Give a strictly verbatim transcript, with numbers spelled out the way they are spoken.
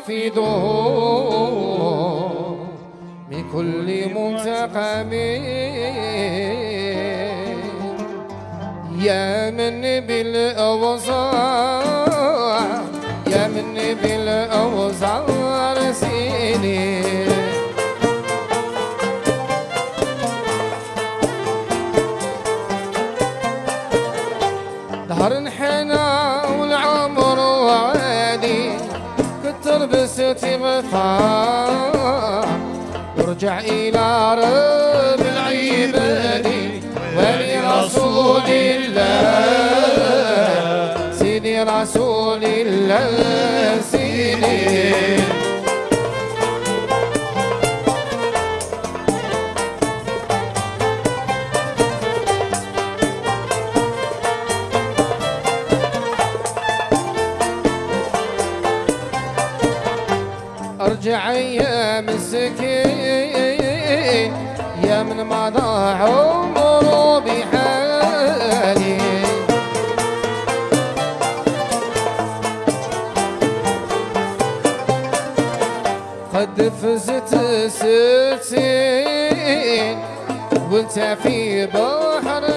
يفيضون من كل منتقم يا من بالأوزار يا من بالأوزار سيني ظهر انحنى والعمر وعادي كتر بستي مثار ورجع إلى رب العباد ولرسول الله سيدي رسول الله سيدي ارجع يا مسكين يا من مضى عمره بحالي قد فزت ستين وانت في بحر